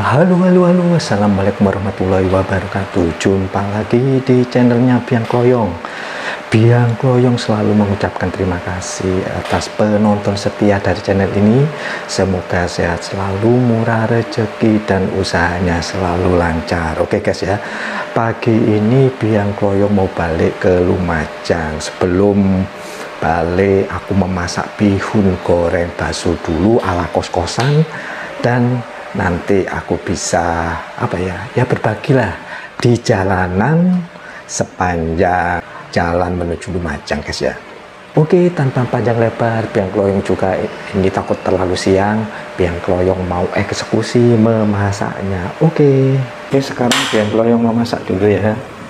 Halo, assalamualaikum warahmatullahi wabarakatuh. Jumpa lagi di channelnya Biang Kloyong. Biang Kloyong selalu mengucapkan terima kasih atas penonton setia dari channel ini. Semoga sehat selalu, murah rezeki, dan usahanya selalu lancar. Oke guys ya, pagi ini Biang Kloyong mau balik ke Lumajang. Sebelum balik aku memasak bihun goreng bakso dulu ala kos-kosan, dan nanti aku bisa berbagilah di jalanan sepanjang jalan menuju Lumajang guys ya. Oke, tanpa panjang lebar, Biang Kloyong juga ini takut terlalu siang. Biang Kloyong mau eksekusi memasaknya. Oke, sekarang Biang Kloyong memasak dulu ya.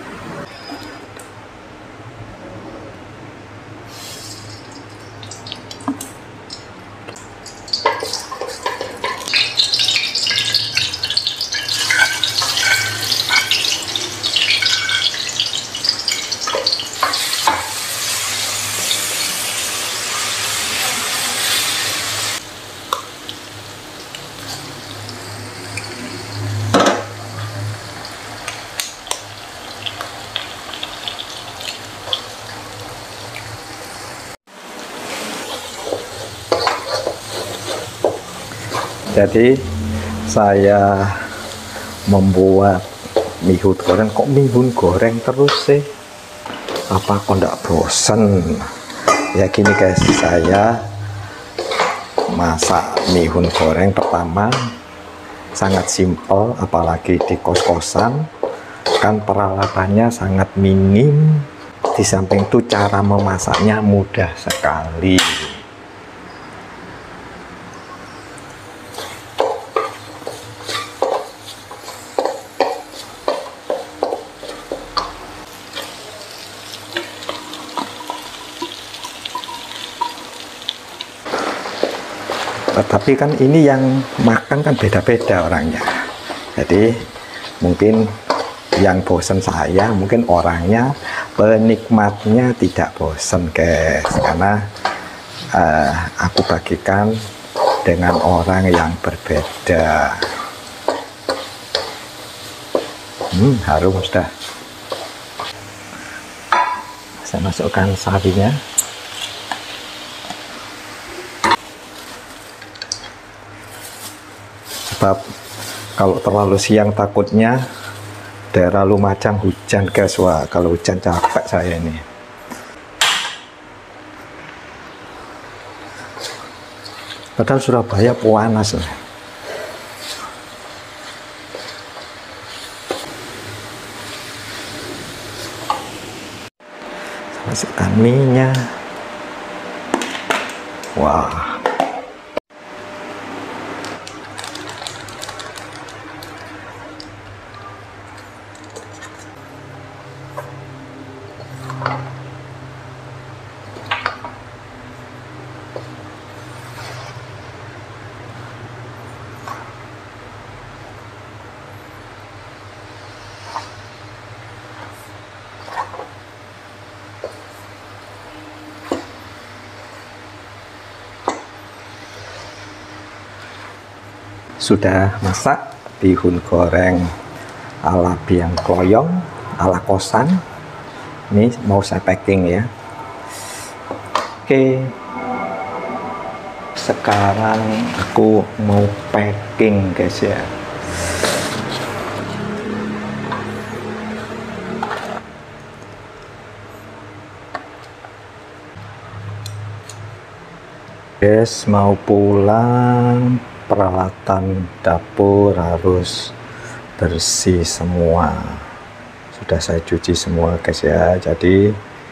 Jadi saya membuat bihun goreng. Kok bihun goreng terus sih? Apa kok ndak bosen? Ya gini guys, saya masak bihun goreng pertama sangat simpel, apalagi di kos-kosan kan peralatannya sangat minim. Di samping itu cara memasaknya mudah sekali. Tapi kan ini yang makan kan beda-beda orangnya. Jadi mungkin yang bosen saya, mungkin orangnya penikmatnya tidak bosen guys, karena aku bagikan dengan orang yang berbeda. Harum sudah. Saya masukkan sawinya. Sebab kalau terlalu siang takutnya daerah Lumajang hujan guys. Wah, kalau hujan capek saya ini. Padahal Surabaya panas lah. Masukkan minyak. Wah, sudah masak bihun goreng ala Biang Kloyong ala kosan. Ini mau saya packing ya. Oke, sekarang aku mau packing guys ya. Guys, mau pulang, peralatan dapur harus bersih semua. Sudah saya cuci semua guys ya. Jadi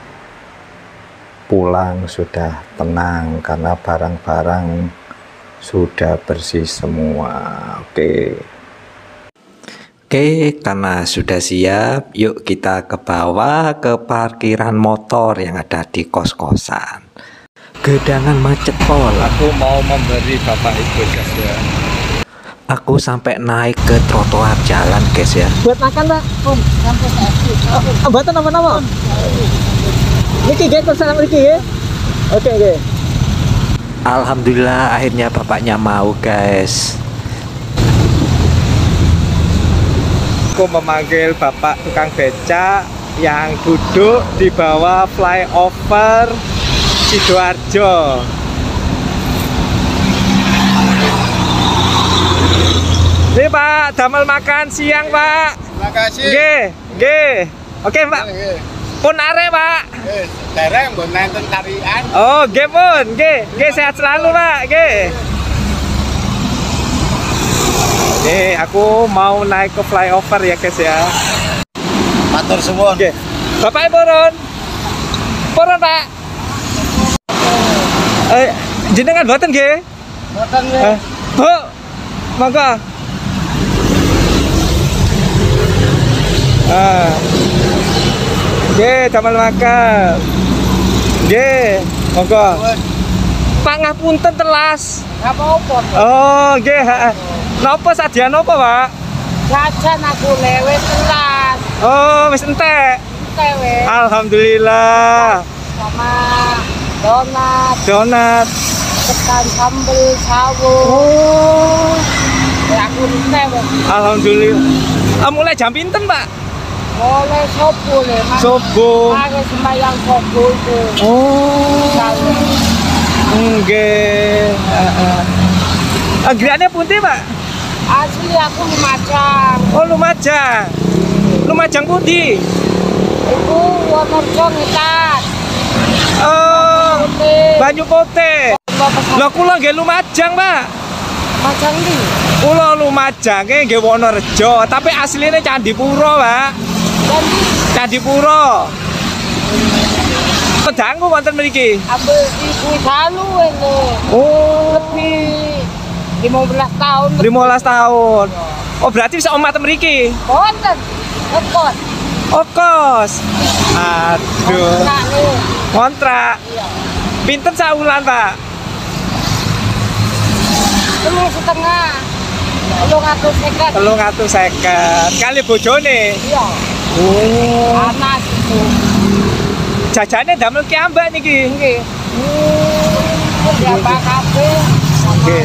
pulang sudah tenang karena barang-barang sudah bersih semua. Oke, karena sudah siap, yuk kita ke bawah ke parkiran motor yang ada di kos-kosan. Gedangan macet pol. Aku mau memberi bapak ibu guys ya. Aku sampai naik ke trotoar jalan guys ya. Buat makan pak, om. Buatan apa-apa? Niki guys, pesanan Niki ya. Oke. Alhamdulillah akhirnya bapaknya mau guys. aku memanggil bapak tukang becak yang duduk di bawah flyover Sidoarjo. Ini Pak, damel makan siang Pak. Terima kasih. Nggih. Oke Pak. Pun arek Pak. Dereng mbok nonton tarian. Oh, nggih pun. Nggih sehat selalu Pak. Nggih. Nih, aku mau naik ke flyover ya guys ya. Matur suwun. Nggih. Bapak purun. Purun Pak. Jenengan boten nggih? Boten nggih. Bu. Monggo. Nggih, damel makan. Nggih, monggo. Pak ngapunten telas. Apa-apa. Oh, nggih, heeh. Napa sadyan napa, Pak? Jajan aku lewe telas. Oh, wis entek. Tewe Alhamdulillah. sama donat, tekan sambel sawo. Oh, Ya aku tewe. alhamdulillah. Mulai jam pinten, Pak? Oleh sopo le, Mas. Subuh. Pakai sembahyang sopo itu. Oh, Sawo. nggih. Heeh. Anggirane pundi, Pak? Asli aku Lumajang. Oh, Lumajang. Lumajang pundi? Iku Wonorejo ngetan. Oh, Putih. Banyu Putih. Lah kula nggih Lumajang, Pak. Lumajang ndi? Kula Lumajang nggih Wonorejo, tapi asline Candipuro, Pak. Jadi Candipuro. Pedangku wonten mriki. ambil ibu dalu ini. Oh, Lebih 15 tahun. 15 tahun. Oh, berarti bisa omat mriki. Konten. Ngekos. Oh, kos. Aduh. Nah nih. Kontrak. Iya. Pinten saulan, Pak? 3,5. Belum aku sekat. 350. Kali bojone. Iya. Oh. Anak itu. Jajane damel ki ambak niki. Nggih. Siapa kabeh? Nggih.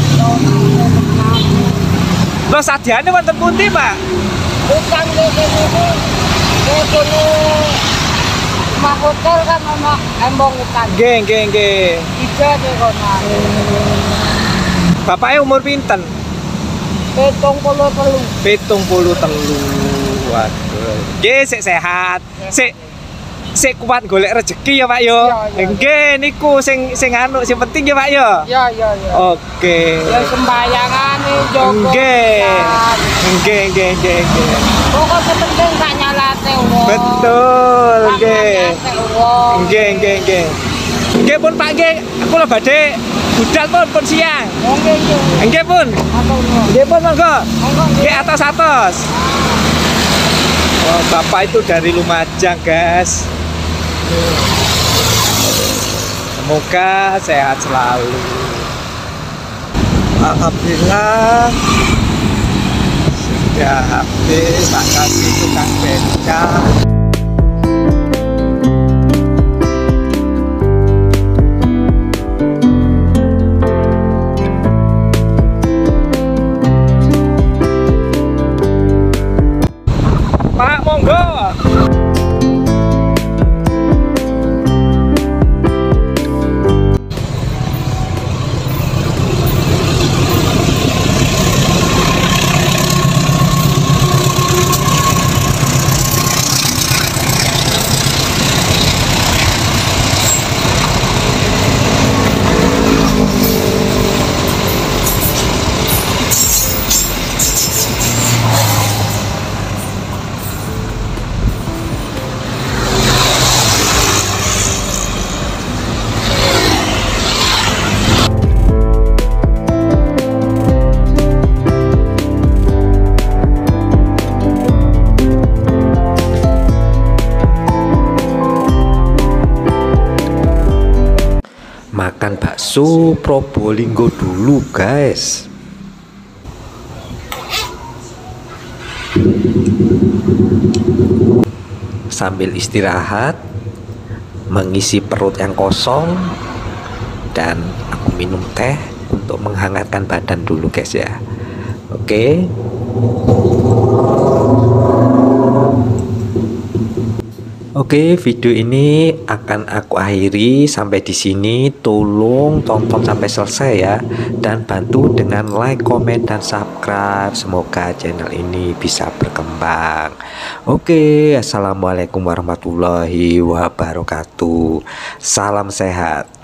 Lho sadyane wonten pundi, Pak? Bukan di sini. Ini rumah hotel kan ono embong ikan. Nggih. Ija di kono. Bapaknya umur pinten? 73. 73. Waduh. Nggih, sik sehat. Sik kuat golek rezeki ya, Pak yo. Iya. Nggih, niku sing anu sing penting ya, Pak yo. Ya. Oke. Ya sembayangan nih Joko. Nggih. Pokoknya penting gak nyalate wong. Betul, Gak nggih. nyalate wong. Nggih. Nggih pun Pak nggih, kula badhe budal pun siang. Nggih. Nggih pun. Atau no. Nggih pun monggo. Monggo Nggih atos. Oh, Bapak itu dari Lumajang, guys. Semoga sehat selalu. Alhamdulillah sudah habis tak kasih tukang becak. Pak, monggo. Makan bakso Probolinggo dulu, guys. Sambil istirahat, mengisi perut yang kosong, dan aku minum teh untuk menghangatkan badan dulu, guys ya. Oke. Oke, video ini akan aku akhiri sampai di sini. Tolong tonton sampai selesai ya, dan bantu dengan like, komen, dan subscribe. Semoga channel ini bisa berkembang. Oke, assalamualaikum warahmatullahi wabarakatuh. Salam sehat.